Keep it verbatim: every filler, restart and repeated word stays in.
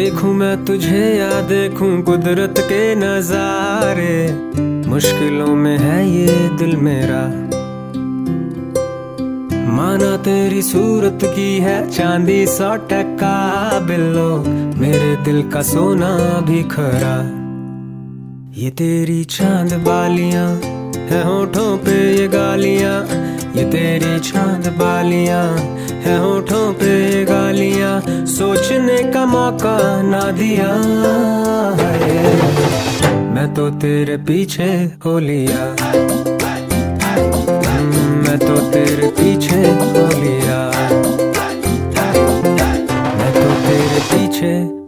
देखूं मैं तुझे या देखूं कुदरत के नजारे, मुश्किलों में है ये दिल मेरा। माना तेरी सूरत की है चांदी सौ टका बिल्लो, मेरे दिल का सोना भी खरा। ये तेरी चांद बालियां है होठों पे ये गालियां, ये तेरी चांद बालियां है होठों पे ये गालियां, सोचने का मौका ना दिया है। मैं तो तेरे पीछे हो लिया, मैं तो तेरे पीछे हो लिया, मैं तो तेरे पीछे